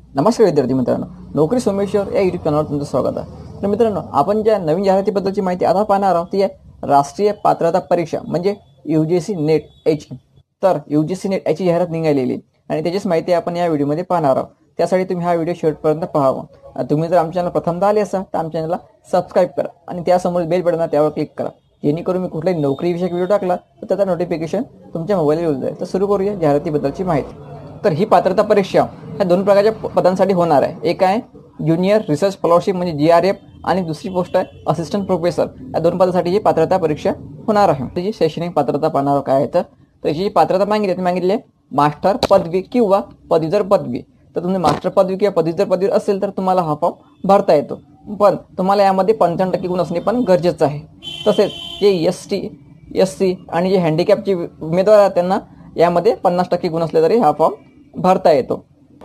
नमस्कार विद्यार्थी मित्रांनो, नोकरी सोमेश्वर या यूट्यूब चॅनलवर तुमचं स्वागत आहे. तर मित्रांनो, आपण ज्या नवीन जाहिरातीबद्दलची माहिती आता पाहणार आहोत ती आहे राष्ट्रीय पात्रता परीक्षा म्हणजे UGC नेट एच. तर UGC नेट याची जाहिरात निघालेली आणि त्याचीच माहिती आपण या व्हिडिओमध्ये पाहणार आहोत. त्यासाठी तुम्ही हा व्हिडिओ शेवटपर्यंत पाहावा. तुम्ही जर आमच्या चॅनल प्रथमदा आले असाल तर आमच्या चॅनलला सबस्क्राईब करा आणि त्यासमोर बेल बटन आहे त्यावर क्लिक करा, जेणेकरून मी कुठलाही नोकरीविषयक व्हिडिओ टाकला तर त्याचा नोटिफिकेशन तुमच्या मोबाईलवर येऊन जाईल. तर सुरू करूया जाहिरातीबद्दलची माहिती. तर ही पात्रता परीक्षा ह्या दोन प्रकारच्या पदांसाठी होणार आहे. एक आहे ज्युनियर रिसर्च फेलोशिप म्हणजे JRF आणि दुसरी पोस्ट आहे असिस्टंट प्रोफेसर. या दोन पदासाठी ही पात्रता परीक्षा होणार आहे. त्याची शैक्षणिक पात्रता पाहणार काय आहे तर त्याची जी पात्रता मागितली आहे मास्टर पदवी किंवा पदवीधर पदवी. तर तुम्ही मास्टर पदवी किंवा पदवीधर पदवी असेल तर तुम्हाला हा फॉर्म भरता येतो, पण तुम्हाला यामध्ये 55% गुण असणे पण गरजेचं आहे. तसेच जे ST SC आणि जे हँडिकॅपचे उमेदवार आहेत त्यांना यामध्ये 50% गुण असले तरी हा फॉर्म भरता येतो.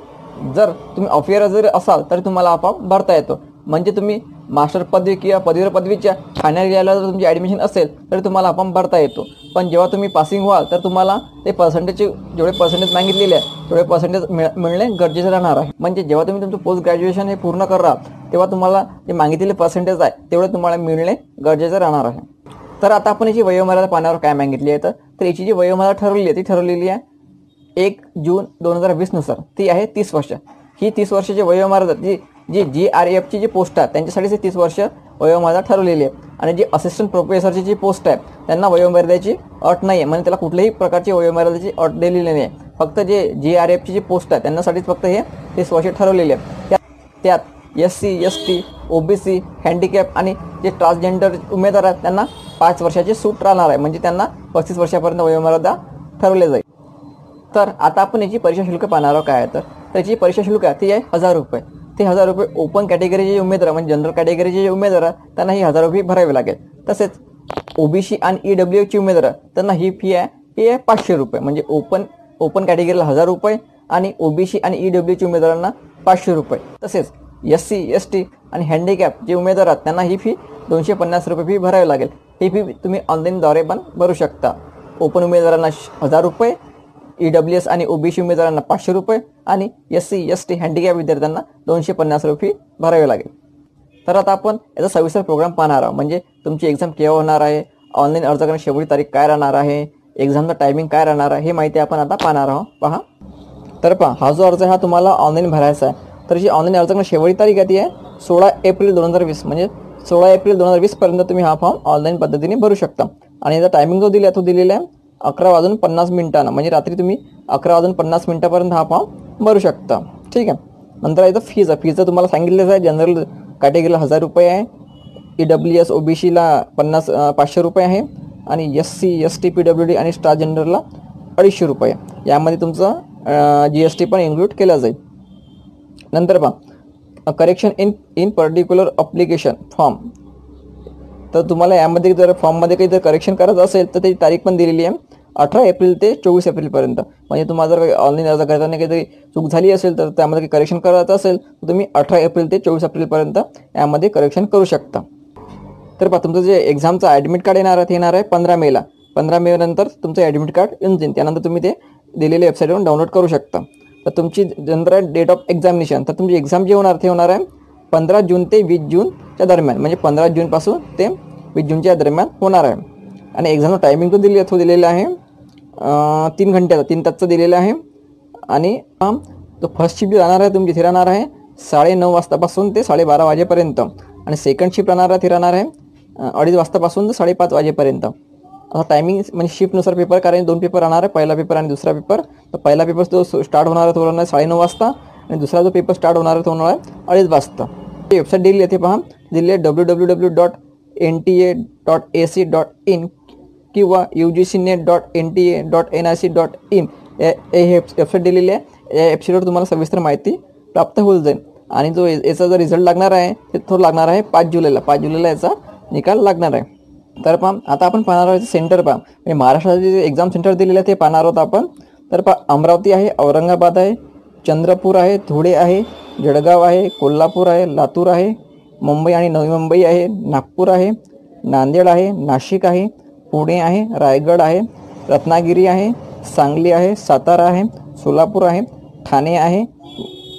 जर तुम्ही ऑफियर जर असाल तर तुम्हाला हा फॉर्म भरता येतो. म्हणजे तुम्ही मास्टर पदवी किंवा पदवीधर पदवीच्या फायनल इयरला जर तुमची ॲडमिशन असेल तर तुम्हाला हा फॉर्म भरता येतो. पण जेव्हा तुम्ही पासिंग व्हाल तर तुम्हाला ते पर्सेंटेजचे जेवढे पर्सेंटेज मागितलेले आहे तेवढे पर्सेंटेज मिळणे गरजेचं राहणार आहे. म्हणजे जेव्हा तुम्ही तुमचं पोस्ट ग्रॅज्युएशन हे पूर्ण कराल तेव्हा तुम्हाला जे मागितलेले पर्सेंटेज आहे तेवढे तुम्हाला मिळणे गरजेचं राहणार आहे. तर आता आपण याची वयोमर्यादा पाहण्यावर काय मागितली आहे तर याची जी वयोमर्यादा ठरवलेली आहे ती ठरवलेली आहे 1 जून 2020 नुसार. ती आहे 30 वर्ष. ही 30 वर्षाची वयोमर्यादा जी JRFची जी पोस्ट आहे त्यांच्यासाठी 30 वर्ष वयोमर्यादा ठरवलेली आहे. आणि जी असिस्टंट प्रोफेसरची जी पोस्ट आहे त्यांना वयोमर्यादेची अट नाही आहे, म्हणजे त्याला कुठल्याही प्रकारची वयोमर्यादेची अट दिलेली नाही आहे. फक्त जे JRFची जी पोस्ट आहे त्यांनासाठीच फक्त हे 30 वर्ष ठरवलेली आहे. त्यात SC ST OBC हँडिकॅप आणि जे ट्रान्सजेंडर उमेदवार आहेत त्यांना 5 वर्षाची सूट राहणार आहे, म्हणजे त्यांना 35 वर्षापर्यंत वयोमर्यादा ठरवली जाईल. तर आता आपण याची परीक्षा शुल्क पाहणार आहोत काय आहे तर त्याची परीक्षा शुल्क आहे ती आहे 1000 रुपये. ते 1000 रुपये ओपन कॅटेगरीचे जे उमेदवार म्हणजे जनरल कॅटेगरीचे जे उमेदवार आहेत त्यांना ही 1000 रुपये भरावे लागेल. तसेच OBC आणि EWFचे उमेदवार त्यांना ही फी आहे 500 रुपये. म्हणजे ओपन कॅटेगरीला 1000 रुपये आणि OBC आणि EWFच्या उमेदवारांना 500 रुपये. तसेच SC ST आणि हँडिकॅप जे उमेदवार आहेत त्यांना ही फी 250 रुपये फी भरावी लागेल. ही फी तुम्ही ऑनलाईनद्वारे पण भरू शकता. ओपन उमेदवारांना 1000 रुपये, EWS आणि OBC उमेदवारांना 500 रुपये आणि SC ST हँडिकॅप विद्यार्थ्यांना 250 रुपये फी भरावी लागेल. तर आता आपण याचा सविस्तर प्रोग्राम पाहणार आहोत. म्हणजे तुमची एक्झाम केव्हा होणार आहे, ऑनलाईन अर्ज करण्याची शेवटची तारीख काय राहणार आहे, एक्झामचा टायमिंग काय राहणार आहे, हे माहिती आपण आता पाहणार आहोत. पहा तर हा जो अर्ज हा तुम्हाला ऑनलाईन भरायचा आहे. तर जी ऑनलाईन अर्ज करण्याची शेवटची तारीख आहे ती आहे 16 एप्रिल 2020. म्हणजे 16 एप्रिल 2020 पर्यंत तुम्ही हा फॉर्म ऑनलाईन पद्धतीने भरू शकता. आणि याचा टायमिंग जो दिला तो दिलेला आहे 11:50 म्हणजे रात्री तुम्ही 11:50 हा फॉर्म भरू शकता. ठीक आहे. नंतर याचं फीचं तुम्हाला सांगितलं आहे. जनरल कॅटेगरीला 1000 रुपये आहे, EWS OBCला 500 रुपये आहे आणि SC ST PWD आणि ट्रान्सजेंडरला 250 रुपये. यामध्ये तुमचं GST पण इन्क्लूड केला जाईल. नंतर पहा correction in particular application form. तर तुम्हाला यामध्ये जर फॉर्ममध्ये काही जर करेक्शन करायचं असेल तर त्याची तारीख पण दिलेली आहे 18 एप्रिल ते 24 एप्रिलपर्यंत. म्हणजे तुम्हाला जर ऑनलाईन अर्ज करताना काहीतरी चूक झाली असेल तर त्यामध्ये काही करेक्शन करायचं असेल तर तुम्ही 18 एप्रिल ते 24 एप्रिलपर्यंत यामध्ये करेक्शन करू शकता. तर पहा तुमचं जे एक्झामचं ॲडमिट कार्ड येणार आहे 15 मेला. 15 मे नंतर तुमचं ॲडमिट कार्ड येऊन जाईल. त्यानंतर तुम्ही ते दिलेल्या वेबसाईटवरून डाउनलोड करू शकता. तर तुमची नंतर डेट ऑफ एक्झामिनेशन. तर तुमची एक्झाम जे होणार आहे 15 जून ते 20 जूनच्या दरम्यान. म्हणजे 15 जूनपासून ते 20 जूनच्या दरम्यान होणार आहे. आणि एक्झामचा टायमिंग तो दिलेला आहे 3 घंट्याचा 3 तासचा दिलेला आहे. आणि तो फर्स्ट शिफ्ट राहणार आहे तुमची इथे राहणार आहे 9:30 वाजतापासून ते 12:30 वाजेपर्यंत. आणि सेकंड शिफ्ट राहणार आहे 2:30 वाजतापासून तर 5:30 वाजेपर्यंत. आता टायमिंग म्हणजे शिफ्टनुसार पेपर, कारण 2 पेपर राहणार आहे, पहिला पेपर आणि दुसरा पेपर. तर पहिला पेपर तो स्टार्ट होणार आहे तो राहणार 9:30 वाजता आणि दुसरा जो पेपर स्टार्ट होणार आहे तो होणार आहे 2:30 वाजता. ही वेबसाईट दिली आहे ते पहा, दिली आहे www.nta.ac.in किंवा UGCnet.nta.nic.in हे वेबसाईट दिलेली आहे. या वेबसाईटवर तुम्हाला सविस्तर माहिती प्राप्त होईल जाईल. आणि जो याचा जो रिझल्ट लागणार आहे ते तो लागणार आहे 5 जुलैला याचा निकाल लागणार आहे. तर पहा आता आपण पाहणार आहोत सेंटर पहा, म्हणजे महाराष्ट्राचे जे एक्झाम सेंटर दिलेले आहे ते पाहणार आहोत आपण. तर पहा अमरावती आहे, औरंगाबाद आहे, चंद्रपूर आहे, धुळे आहे, जळगाव आहे, कोल्हापूर आहे, लातूर आहे, मुंबई आणि नवी मुंबई आहे, नागपूर आहे, नांदेड आहे, नाशिक आहे, पुणे आहे, रायगड आहे, रत्नागिरी आहे, सांगली आहे, सातारा आहे, सोलापूर आहे, ठाणे आहे,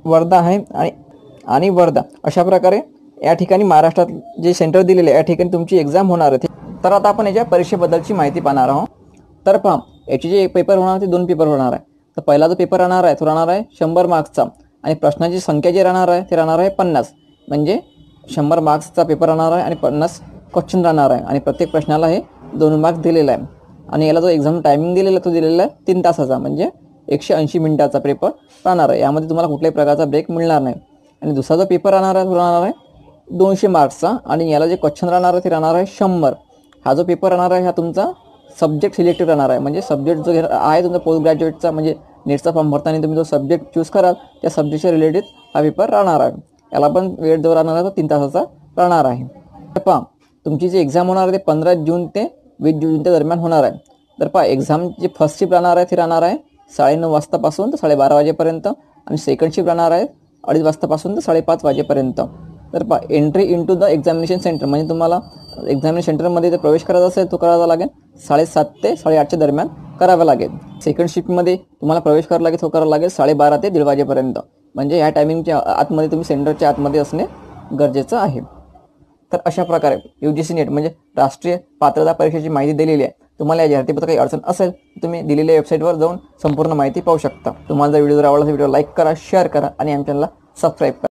वर्धा आहे आणि वर्धा अशा प्रकारे या ठिकाणी महाराष्ट्रात जे सेंटर दिलेले आहे या ठिकाणी तुमची एक्झाम होणार आहे. तर आता आपण याच्या परीक्षेबद्दलची माहिती पाहणार आहोत. तर पहा, याचे जे पेपर होणार ते 2 पेपर होणार आहे. तर पहिला जो पेपर राहणार आहे तो राहणार आहे 100 मार्क्सचा आणि प्रश्नाची संख्या जी राहणार आहे ते राहणार आहे 50. म्हणजे 100 मार्क्सचा पेपर राहणार आहे आणि 50 क्वेश्चन राहणार आहे आणि प्रत्येक प्रश्नाला हे 2 मार्क्स दिलेला आहे. आणि याला जो एक्झाम टायमिंग दिलेला तो दिलेला आहे 3 तासाचा, म्हणजे 180 मिनिटाचा पेपर राहणार आहे. यामध्ये तुम्हाला कुठल्याही प्रकारचा ब्रेक मिळणार नाही. आणि दुसरा जो पेपर राहणार आहे तो राहणार आहे 200 मार्क्सचा आणि याला जे क्वेश्चन राहणार आहे ते राहणार आहे 100. हा जो पेपर राहणार आहे हा तुमचा सब्जेक्ट सिलेक्टेड राहणार आहे. म्हणजे सब्जेक्ट जो आहे तुमचा पोस्ट ग्रॅज्युएटचा, म्हणजे नेटचा फॉर्म भरताना तुम्ही जो सब्जेक्ट चूज कराल त्या सब्जेक्टच्या रिलेटेड हा पेपर राहणार आहे. याला पण वेळ जो राहणार आहे तो 3 तासाचा राहणार आहे. तर पहा, तुमची जी एक्झाम होणार आहे ते 15 जून ते 20 जूनच्या दरम्यान होणार आहे. तर पहा, एक्झाम जी फर्स्ट शिफ्ट राहणार आहे ती राहणार आहे 9:30 वाजतापासून तर 12:30 वाजेपर्यंत आणि सेकंड शिफ्ट राहणार आहे 2:30 वाजतापासून तर 5:30 वाजेपर्यंत. तर पहा, entry into the examination centre म्हणजे तुम्हाला एक्झामिनेशन सेंटरमध्ये जर प्रवेश करायचा असेल तो करावा लागेल 7:30 ते 8:30च्या दरम्यान करावा लागेल. सेकंड शिफ्टमध्ये तुम्हाला प्रवेश करावा लागेल तो करावा लागेल 12:30 ते 1:30 वाजेपर्यंत. म्हणजे या टायमिंगच्या आतमध्ये तुम्ही सेंटरच्या आतमध्ये असणे गरजेचं आहे. तर अशा प्रकारे UGC नेट म्हणजे राष्ट्रीय पात्रता परीक्षेची माहिती दिलेली आहे. तुम्हाला या जाहिरातीबद्दल काही अडचण असेल तर तुम्ही दिलेल्या वेबसाईटवर जाऊन संपूर्ण माहिती पाहू शकता. तुम्हाला जर व्हिडिओ आवडला तर व्हिडिओ लाईक करा, शेअर करा आणि आमच्या चॅनलला सबस्क्राईब करा.